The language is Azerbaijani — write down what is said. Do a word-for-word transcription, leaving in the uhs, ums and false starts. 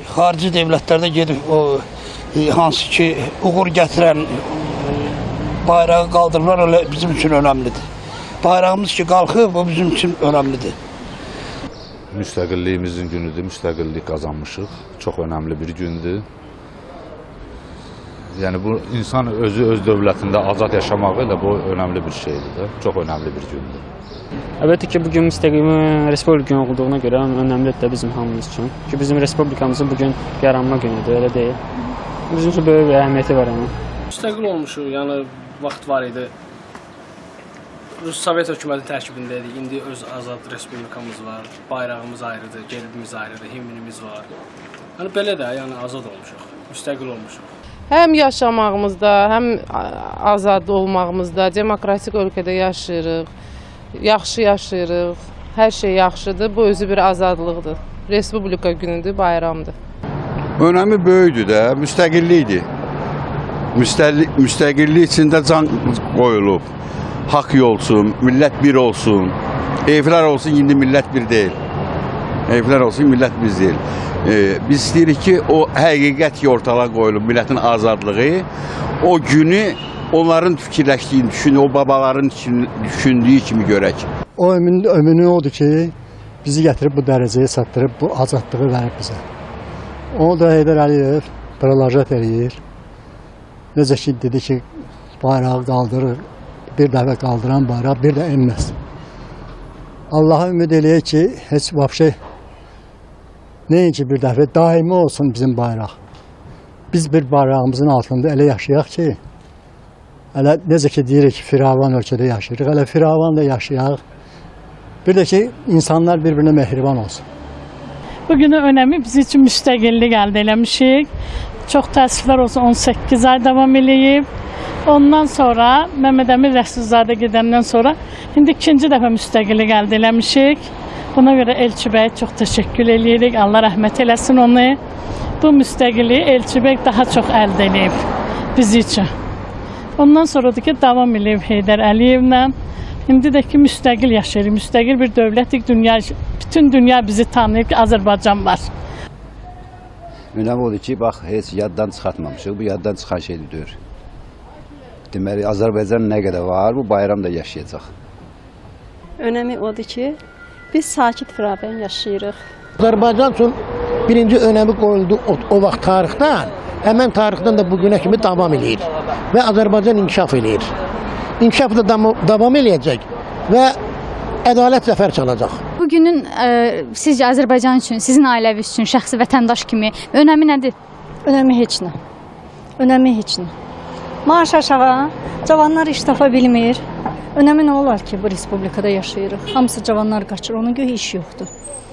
xarici dövlətlərdə gedib o e, hansı ki uğur gətirən bayrağı qaldırırlar, öyle bizim üçün önəmlidir. Bayrağımız ki qalxıb, o bizim üçün önəmlidir. Müstəqilliyimizin günüdür, müstəqillik qazanmışıq. Çox önəmli bir gündür. Yəni bu insan özü öz dövlətində azad yaşamağı ilə bu önəmli bir şeydir də, çox önəmli bir gündür. Əlbəttə ki, bugün müstəqil Respublika günü olduğuna görə önəmlidir də bizim hamımız üçün. Ki bizim Respublikamızın bugün yaranma günüdür, elə deyil. Bizim üçün böyük bir əhəmiyyəti var onun. Müstəqil olmuşuq, yəni vaxt var idi. Rus Sovet hökuməti tərkibində idik, indi öz azad Respublikamız var, bayrağımız ayrıdır, gerbimiz ayrıdır, himnimiz var. Yəni belə də, yəni azad olmuşuq, müstəqil olmuşuq. Həm yaşamağımızda, həm azad olmağımızda, demokratik ölkədə yaşayırıq, yaxşı yaşayırıq, hər şey yaxşıdır. Bu özü bir azadlıqdır. Respublika günüdür, bayramdır. Önəmi böyükdür də, müstəqillikdir. Müstəqillik, müstəqillik içində can qoyulub. Haqq olsun, millət bir olsun. Evlər olsun, indi millət bir deyil. Evlər olsun, millət biz deyil. Ee, biz istəyirik ki, o həqiqət ki ortalığa qoyulub, millətin azadlığı, o günü onların fikirləşdiyini düşünür, o babaların düşündüyü kimi görək. O ömrünü odur ki, bizi gətirib bu dərəcəyə çatdırıb, bu azadlığı verib bizə. Onu da Heydər Əliyev prolajat eləyir. Necə ki, dedi ki, bayrağı qaldırır, bir dəfə qaldıran bayraq bir də enməz. Allah'a ümid eləyək ki, heç vəbşə nəinki bir dəfə daimi olsun bizim bayraq. Biz bir bayrağımızın altında elə yaşayaq ki, elə necə ki deyirik ki, firavan ölkədə yaşayırıq, elə firavan da yaşayaq. Bir də ki, insanlar bir-birinə mehriban olsun. Bugünün önəmi bizim üçün müstəqillik əldə eləmişik. Çox təəssüflər olsun, on səkkiz ay davam eləyib. Ondan sonra Məhəmməd Əmin Rəsulzadə gedəndən sonra indi ikinci dəfə müstəqillik əldə eləmişik. Buna görə Elçi bəyə çox təşəkkür edirik. Allah rəhmət eləsin onu. Bu müstəqilliyi Elçi bəy daha çox əldə edib bizi üçün. Ondan sonra da ki, davam edib Heydər Əliyevlə. İndi də ki, müstəqil yaşayırıq. Müstəqil bir dövlətik, dünya, bütün dünya bizi tanıyır ki, Azərbaycan var. Önəmi odur ki, bax, heç yaddan çıxartmamışıq. Bu yaddan çıxan şeydir. Deməli, Azərbaycan nə qədər var, bu bayram da yaşayacaq. Önəmi odur ki, biz sakit firavan yaşayırıq. Azərbaycan üçün birinci önəmi qoyuldu o, o vaxt tarixdən, həmən tarixdən də bugünə kimi davam edir və Azərbaycan inkişaf edir. İnkişaf da davam eləyəcək və ədalət zəfər çalacaq. Bugünün e, sizcə Azərbaycan üçün, sizin ailəvi üçün, şəxsi vətəndaş kimi önəmi nədir? Önəmi heç nə. Önəmi heç nə. Maaş aşağı, cavanlar iş tapa bilmir. Önəmi nə olar ki, bu respublikada yaşayırıq? Hamısı cavanlar qaçır, onun görə iş yoxdur.